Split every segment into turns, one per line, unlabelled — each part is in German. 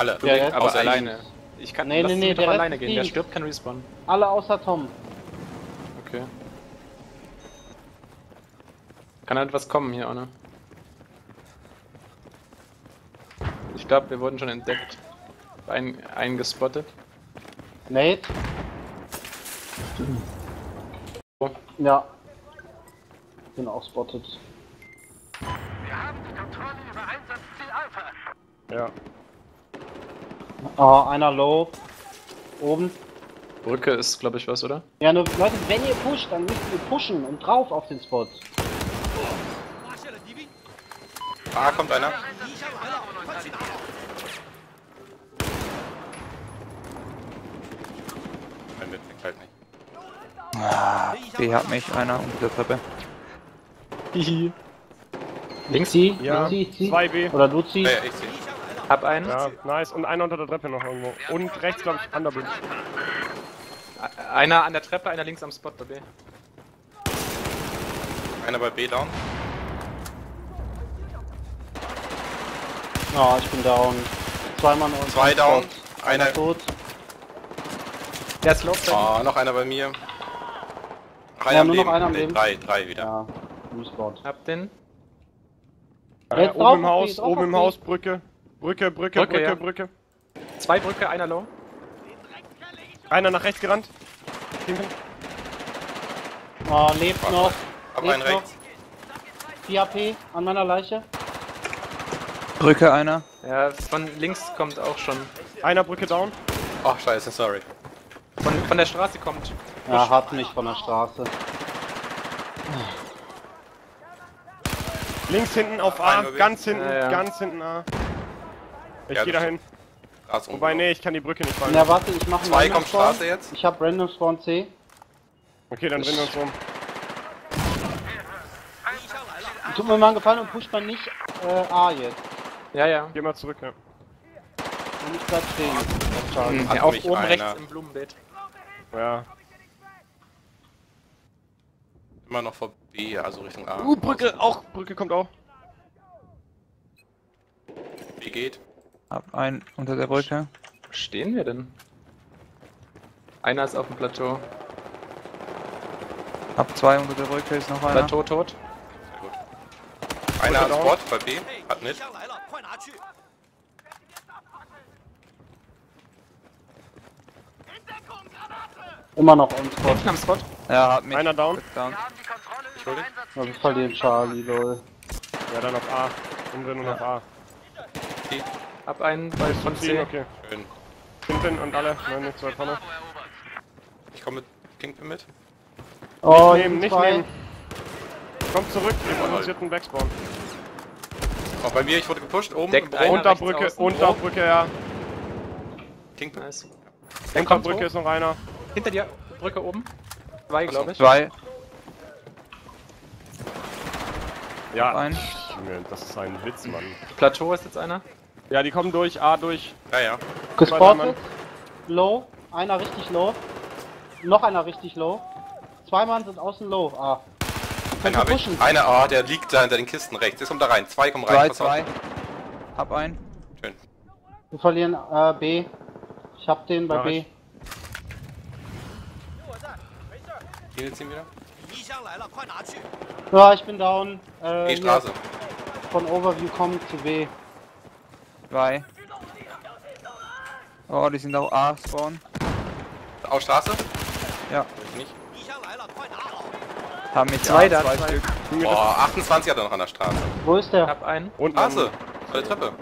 Alle.
Ja, jetzt.
Aber
Außer
alleine. Ich kann
Nee,
lass
nee,
ihn
nee,
doch
der
alleine
Rest
gehen. Der
fliegt.
stirbt, kann respawnen.
Alle außer Tom.
Okay. Kann halt was kommen hier, oder? Ich glaube, wir wurden schon entdeckt. Eingespottet.
Nate?
Oh.
Ja. Bin auch spotted.
Wir haben die Kontrolle über Einsatzziel Alpha.
Ja.
Ah, einer low. Oben.
Brücke ist, glaube ich, was, oder?
Ja, nur Leute, wenn ihr pusht, dann müsst ihr pushen und drauf auf den Spot.
A kommt einer. Mein Mitblick halt nicht.
Ah, B hat mich einer unter der Treppe.
Hihi. Links?
Zieh,
Ja.
zieh.
2B.
Oder du ziehst.
Ich sehe.
Hab einen.
Ja, nice. Und einer unter der Treppe noch irgendwo. Und rechts, glaube ich, Underbridge.
Einer an der Treppe, einer links am Spot bei B.
Einer bei B down.
Ah, ich bin down. Zwei Mann und
Zwei down.
Einer
Einer.
tot.
Der ist low.
Oh, noch einer bei mir. Noch
Ja,
am
nur noch
Leben.
einer am
Nee,
Leben.
drei wieder.
Ja, Respawn.
Hab den.
Jetzt
Oben
drauf
im
auf
Haus,
B, drauf
oben
auf
im
B.
Haus, Brücke. Brücke.
Ja. Zwei Brücke, einer low.
Einer nach rechts gerannt. Hinten.
Ah, lebt noch.
Hab
Lebt
einen
noch.
rechts.
4 AP an meiner Leiche.
Brücke einer.
Ja, von links kommt auch schon.
Einer Brücke down.
Oh, scheiße, sorry.
Von der Straße kommt.
Ja, hat mich von der Straße.
Links hinten auf A,
Einer
ganz hinten,
Ja, ja.
ganz hinten A. Ich
Ja,
geh
das
dahin.
Straße
Wobei,
umgebaut.
nee, ich kann die Brücke nicht fallen.
Na warte, ich mache einen
Zwei
Random
kommt
Spawn.
Straße jetzt.
Ich hab Random Spawn C.
Okay, dann drehen wir uns um.
Tut mir mal einen Gefallen und pusht man nicht A jetzt.
Ja.
Geh mal zurück, ja.
Und ich bleib stehen. Das Charlie.
Hat
Ja, auf
mich
oben
einer.
rechts im Blumenbeet.
Ja.
Immer noch vor B, also Richtung A.
Brücke, auch. Brücke kommt auch.
B geht.
Hab einen unter der Brücke.
Wo stehen wir denn? Einer ist auf dem Plateau.
Hab zwei unter der Brücke, ist noch einer.
Plateau tot.
Sehr gut. Einer am Spot bei B. Hat nicht.
Immer noch on Spot.
Hinten am Spot.
Ja, hat mich.
Einer down.
down.
Wir haben die Kontrolle über
Entschuldigung.
Einsatzziel
Also verlieren Charlie, lol.
Ja, dann auf A. Umdrehen und auf A.
Hab einen bei von
Ziehen,
C.
okay.
Schön.
Hinten und alle. Nein, nicht zwei vorne.
Ich komme mit Kingpin mit.
Oh,
Nicht nehmen, nicht
zwei.
nehmen. Kommt zurück, wir produzierten Backspawn.
Auch bei mir, ich wurde gepusht. Oben
Deckt
im
einer.
Büro.
Unterbrücke,
rechts außen.
Unterbrücke, ja.
Kingpin.
Nice. Der kommt
Unterbrücke
hoch.
ist noch einer.
Hinter dir, Brücke oben. Zwei, glaube ich.
Zwei.
Ja,
Ein.
Junge, das ist ein Witz, Mann.
Plateau ist jetzt einer.
Ja, die kommen durch, A durch.
Ja.
Gespottet. Low. Einer richtig low. Noch einer richtig low. Zwei Mann sind außen low. Ah.
Einen habe ich.
pushen.
Einer, oh, der liegt da hinter den Kisten rechts. Jetzt kommt da rein. Zwei kommen rein.
Zwei,
Pass auf.
zwei. Hab einen.
Schön.
Wir verlieren B. Ich hab den bei
Ja,
B.
ich-
Hier ziehen wieder.
Ja, ich bin down.
B
Hier
Straße.
von Overview kommen zu B.
Zwei. Oh, die sind auch A spawn.
Auch Straße?
Ja.
Ich nicht.
Haben mich
Zwei
A,
da,
zwei
zwei.
Stück.
Oh, 28 hat er noch an der Straße.
Wo ist der?
Hab einen.
Und
Straße. Vor der Treppe.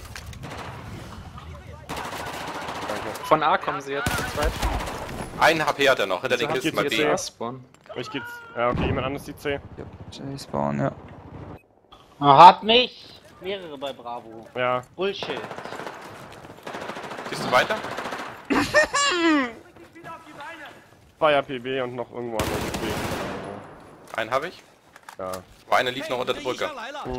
Von A kommen sie jetzt zu zweit.
Einen HP hat er noch. Hinter den
hat
Kisten bei
jetzt
B.
jetzt
A spawn.
Ich geht's. Ja, okay, jemand anderes die C.
J spawn, ja.
Hat mich! Mehrere bei Bravo.
Ja.
Bullshit.
Siehst du weiter?
Zweier PB und noch irgendwo anders PB.
Einen habe ich.
Ja.
Oh, einer lief noch unter der Brücke.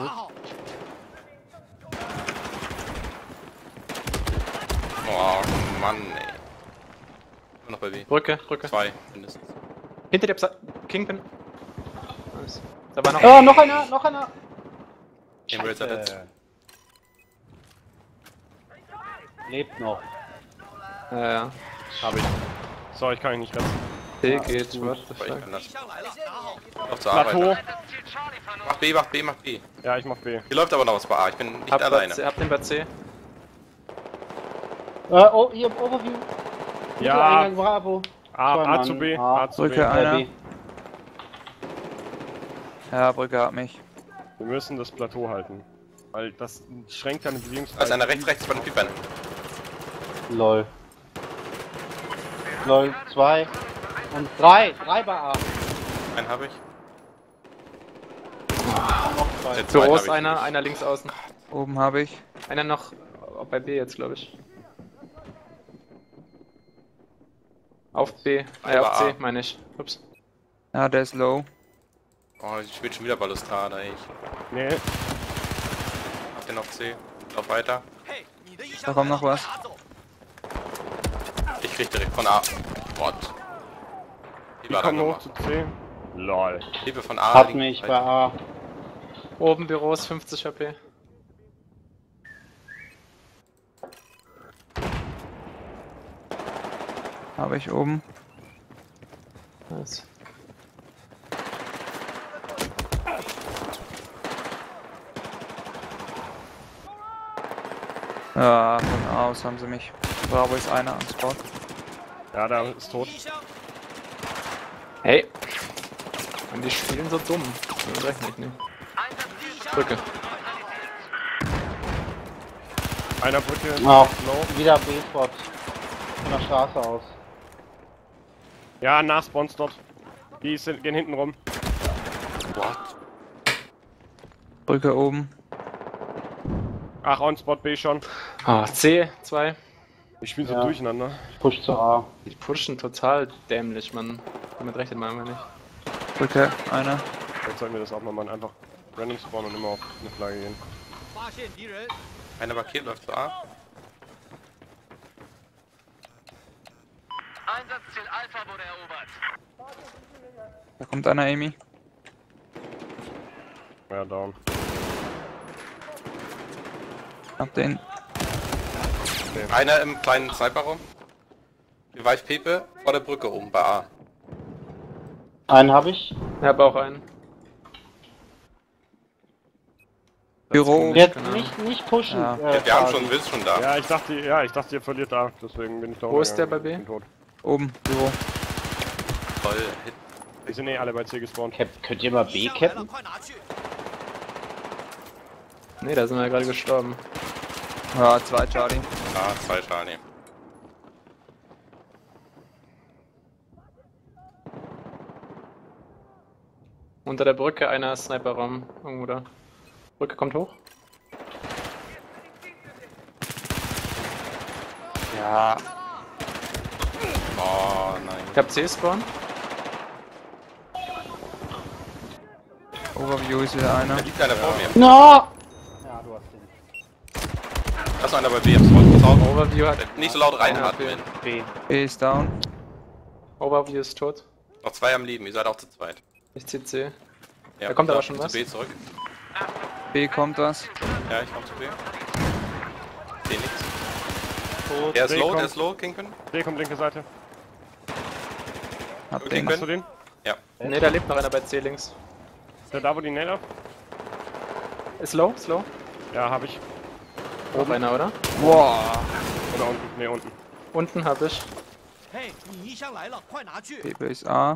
Oh Mann, ey. Immer noch bei B.
Brücke.
Zwei mindestens.
Hinter dir Kingpin. Nice. Da war noch.
Oh, noch einer, noch einer.
Den Rails hat jetzt.
Lebt noch.
Ja.
Hab ich. Sorry, ich kann ihn nicht ganz.
C
Ja,
geht,
gut.
what the
Aber ich
fuck.
kann das. Auf zur Arbeit.
Plateau.
Das Ziel Charlie verloren.
Mach B, mach B, mach B.
Ja, ich mach B.
Hier läuft aber noch was bei A. Ich bin nicht
Hab
alleine.
hab den bei C.
Oh, hier im Overview.
Ja.
Mitteleingang Bravo.
A,
Zwei
A
Mann.
zu B.
A.
A zu B.
Brücke einer.
B.
Ja, Brücke hat mich.
Wir müssen das Plateau halten. Weil das schränkt deine
Da ist
Bewegungsfreiheit.
einer rechts bei den Piepern.
Lol. Lol, 2 und 3. 3 bei A.
Einen habe ich.
Noch 2.
Den zweiten
Büros
hab ich
einer,
nicht.
einer links außen.
Oben habe ich.
Einer noch bei B jetzt, glaube ich. Auf B.
Aber
auf C,
A.
meine ich. Ups.
Ja, der ist low.
Oh, ich spiele schon wieder Balustrade, ey.
Nee,
Hab den auf C. Lauf weiter.
Da kommt noch was.
Ich krieg direkt von A. Gott. Die
die
war da
kommen hoch
nochmal.
zu C. Lol.
Hilfe von A.
Hat
links
mich bei
weiter.
A.
Oben Büros 50 HP.
Habe ich oben.
Nice.
Ja, von A aus haben sie mich. Bravo ist einer am Spot.
Ja, der ist tot.
Hey! Und die spielen so dumm. Das rechne ich nicht. Brücke.
Einer Brücke.
Ach,
Low.
wieder B-Spot. Von der Straße aus.
Ja, nach Spawns dort. Die gehen hinten rum.
What?
Brücke oben.
Ach, on Spot B schon.
Ah, C, 2.
Ich spiele so
Ja.
durcheinander.
Push zu A.
Die pushen total dämlich, man. Damit rechnet man einfach nicht.
Brücke einer.
Vielleicht sollten wir das auch mal machen. Einfach random spawnen und immer auf eine Flagge gehen.
Einer markiert läuft zu A.
Einsatzziel Alpha wurde erobert.
Da kommt einer, Amy.
Ja, down.
Hab den.
Einer im kleinen Sniper-Raum. Die Weichpepe vor der Brücke oben bei A.
Einen habe ich.
Ich hab auch einen.
Büro.
Jetzt
Keine Ahnung.
nicht pushen.
Ja.
Wir haben schon, Wills schon da.
Ja, ich dachte, ihr verliert da. Deswegen bin ich da.
Wo ist der bei B?
Bin tot.
Oben, Büro.
Voll Hit.
Die sind eh alle bei C gespawnt.
Könnt ihr mal B cappen?
Ne, da sind wir ja gerade gestorben.
Ja, 2 Charlie.
A, 2 Charlie.
Unter der Brücke einer Sniperraum. Irgendwo da. Brücke kommt hoch.
Ja.
Oh nein.
Ich hab C-Spawn.
Overview ist wieder einer.
Da liegt einer vor mir.
No! Ja, du hast den.
Da ist noch einer bei B am Spot. Pass auf.
Overview hat.
Nicht so laut reinatmen.
B.
B ist down.
Overview ist tot.
Noch 2 am Leben, ihr seid auch zu zweit.
Ich zieh C.
Ja,
Da kommt aber
da,
schon
zu
was.
B zurück.
B kommt was.
Ja, ich komm zu B. Seh nichts.
Tot.
Der ist
B
low,
kommt.
der ist low, Kingpin.
C kommt linke Seite.
Hab
Okay,
den.
Hast du den?
Ja.
Ne, da lebt noch einer bei C links.
Ist der da, wo die Nail ab?
Ist low, ist low.
Ja, hab ich.
Auch einer, oder?
Boah.
Oder unten? Ne, unten.
Unten hab ich.
Pepe ist A.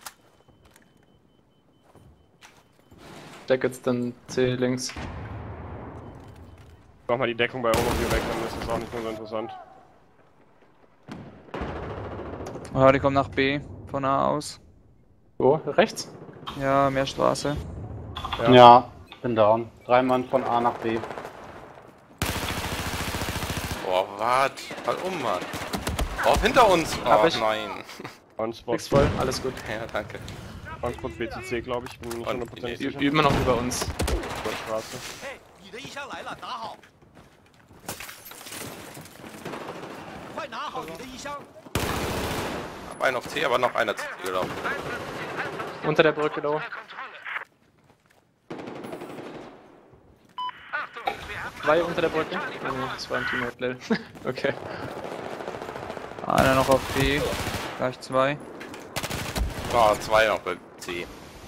Deck jetzt dann C links.
Mach mal die Deckung bei Overview weg, dann ist das auch nicht mehr so interessant.
Oh, die kommen nach B. Von A aus.
Wo? Rechts?
Ja, mehr Straße.
Ja, bin down. 3 Mann von A nach B.
Boah, wart. Fall um, Mann. Oh, hinter uns. Oh,
Hab ich.
nein.
On Spot.
Nix voll, alles gut.
Ja, danke.
On Spot BCC, glaube ich. Bin mir nicht
Und
100%
die-
sicher.
Üben wir noch über uns.
Über Straße.
Hab einen auf C, aber noch einer zu C gelaufen.
Unter der Brücke low.
Kontrolle. Achtung, wir haben
2 unter der Brücke. Ah, nee, das war ein Teammate, lol. Okay.
Einer noch auf B. Gleich 2.
Oh, 2 noch bei C.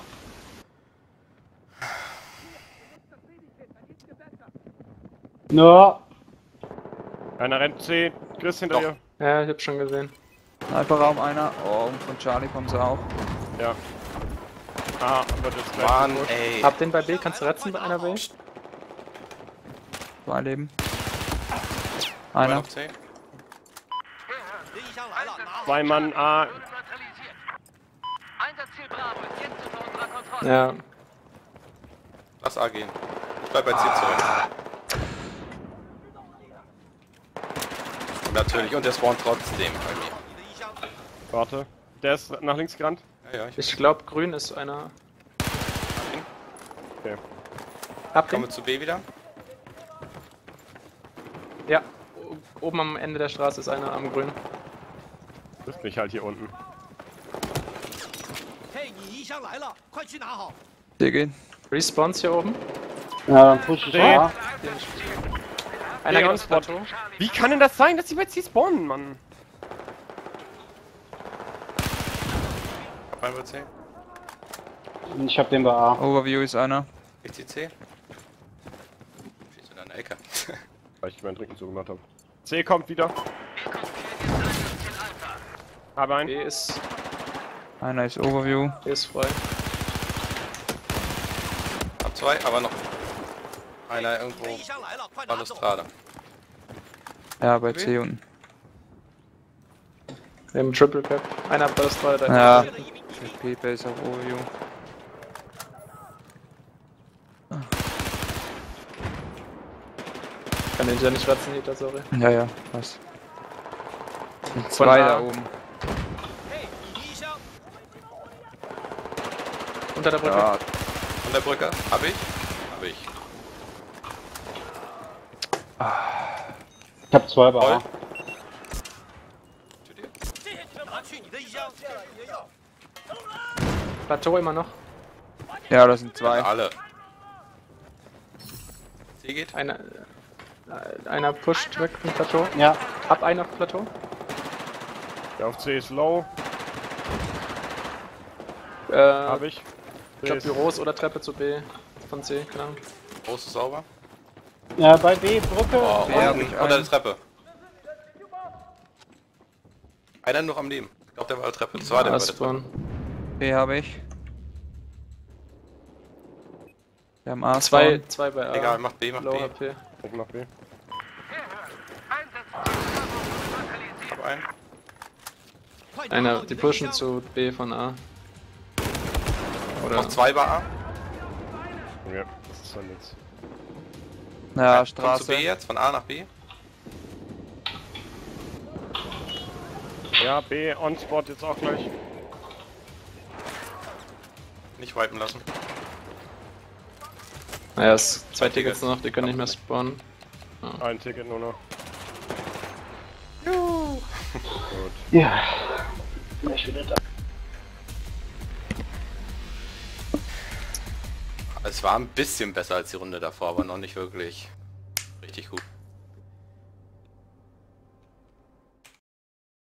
No.
Einer rennt C. Chris hinter
Doch.
dir.
Ja, ich hab's schon gesehen.
Sniperraum einer. Oh, und von Charlie kommen sie auch.
Ja. Ah, wird jetzt gleich
Mann,
gepusht.
ey.
Hab den bei B, kannst du retzen bei einer B?
2 Leben.
Einer
Einer.
auf C.
2 Mann A.
Einsatzziel Bravo ist jetzt unter unserer Kontrolle.
Ja.
Lass A gehen. Ich bleib bei C zurück. Natürlich, und der spawnt trotzdem bei mir.
Warte. Der ist nach links gerannt.
Ja,
Ich glaube, grün ist einer.
Okay.
Hab den?
komme zu B wieder.
Ja. Oben am Ende der Straße ist einer am grün.
Trifft mich halt hier unten.
C gehen.
Respawns hier oben.
Ja, dann push ich
Nee.
A.
Einer
Nee,
geht
on
aufs
spot.
Plateau.
Wie kann denn das sein, dass die bei C spawnen, Mann?
Rein bei C.
Ich hab den bei A.
Overview ist einer.
Ich zieh C. Schießt in deine Ecke.
Weil ich meinen Trinken zugemacht habe. C kommt wieder. Aber ein.
B ist
Einer ist Overview.
frei.
Hab 2, aber noch einer irgendwo. Balustrade.
Ja, bei C unten.
Wir haben Triple Cap. Einer hat Balustrade da.
Ja. PP ist auf Overview.
Kann den ja nicht ratzen, Nita, sorry.
Ja, ja, was. Und
Von
2
A.
da oben.
Unter der Brücke.
Ja,
An der Brücke. Hab ich? Hab ich.
Ich hab 2 bei
Voll.
A.
Zu dir.
Plateau immer noch.
ja, das sind 2.
Alle. C geht.
Einer pusht weg vom Plateau.
Ja.
Hab einen auf Plateau.
Der auf C ist low.
Hab
Hab ich.
Ich glaube Büros oder Treppe zu B von C, keine Ahnung.
Groß ist sauber.
Ja, bei B, Brücke.
Oh,
B hab
unten,
ich
unter der
einen.
Treppe. Einer noch am Leben. Ich glaube, der war auf der Treppe. Das war der bei der Treppe.
Spawn.
B habe ich. Wir haben A.
Zwei bei A.
Egal, mach B, mach
Low
B.
HP.
Ich mach B.
Hab einen.
Einer, die pushen zu B von A. Oder
Noch 2 bei A.
Ja, das ist dann jetzt.
Ja,
Kommt zu
Straße.
B jetzt, von A nach B.
Ja, B on spot jetzt auch gleich.
Nicht wipen lassen.
naja, es 2
Zwei
Tickets
Tickets.
noch, die können nicht mehr spawnen.
Ein Ticket nur noch.
Ja. Ich bin da.
Es war ein bisschen besser als die Runde davor, aber noch nicht wirklich richtig gut.